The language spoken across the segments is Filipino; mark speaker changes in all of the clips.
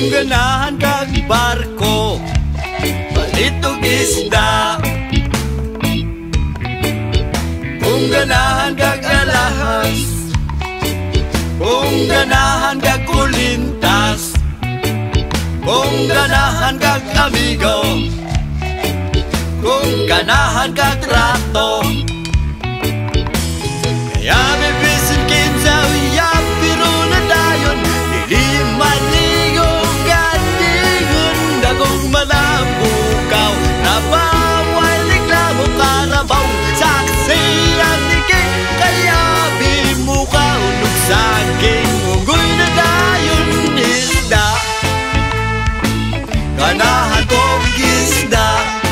Speaker 1: Kung ganahan kag barko, balitog isda. Kung ganahan kag alahas, kung ganahan kag kulintas, kung ganahan kag amigo, kung ganahan kag trato. Kaya bibisin kinsa uyap pero na dayon, hindi maligong gandigon. Dagong malabukaw, nabawal reklamo karabaw. Saksi ang tigay, kaya bimukaw nung saging ungoy na dayon isda. Ganahan kong isda,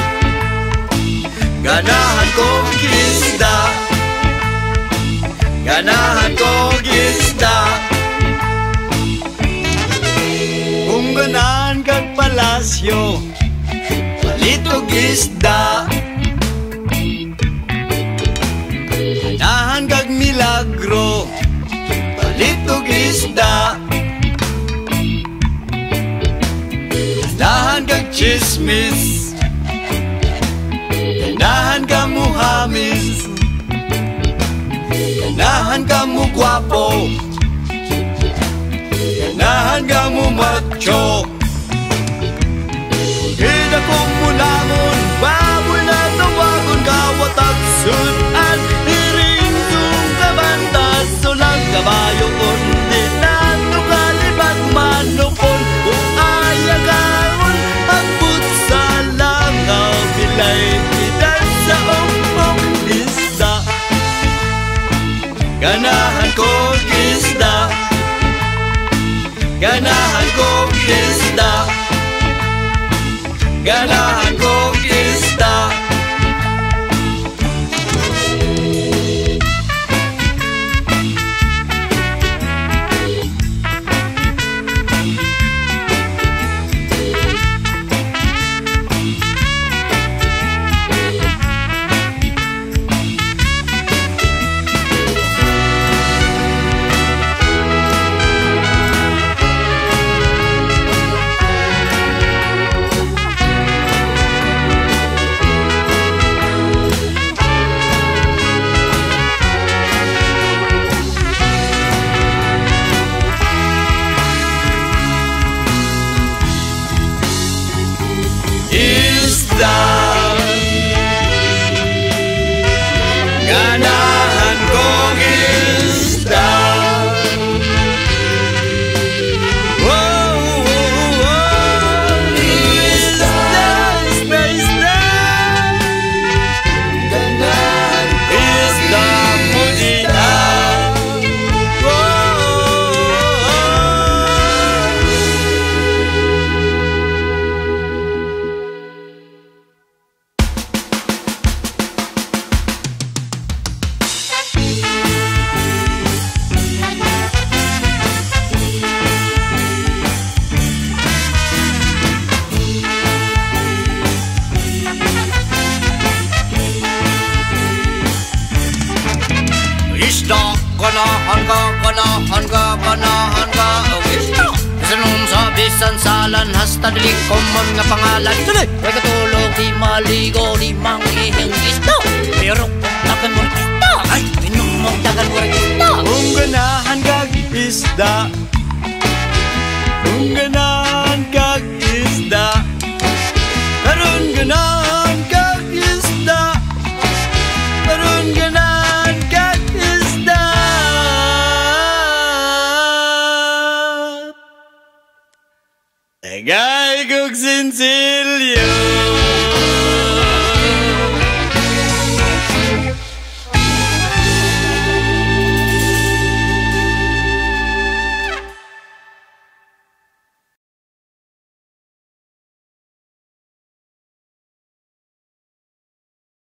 Speaker 1: ganahan kong isda, ganahan kong isda. Kung ganahan kag palasyo, balitog isda. Ganahan kag milagro, balitog isda. Ganahan kag chismis, ganahan ka muhamis, ganahan ka mo guwapo, ganahan ka mo macho. Hida kong mulamon, baboy na tawagon, kawatag sunan, hiring sung kabantas, sulang kabayo, undi na tukalibat manupon, kung ayagaon, agbut sa langaw, bilay idan sa umpong isda. Ganahan kong isda, ganahan kong isda, ganahan kong isda. Isda, ganahan kong isda. Wow, wow, wow. Isda, isda, isda. Ganahan isda mo dita. Isda, ganahan ka, ganahan ka, ganahan ka, oh isda. Sanong sa bisan salan, hasta dilig common nga pangalan. Tuloy, may katulog, di maligo, di mangihing isda. Mayroong tagan mo rin isda, ay, inyong mong tagan mo rin isda. Kung ganahan kag isda, kung ganahan kag isda, karon ganahan kag isda, karon ganahan kag isda. Tagay kog sinsin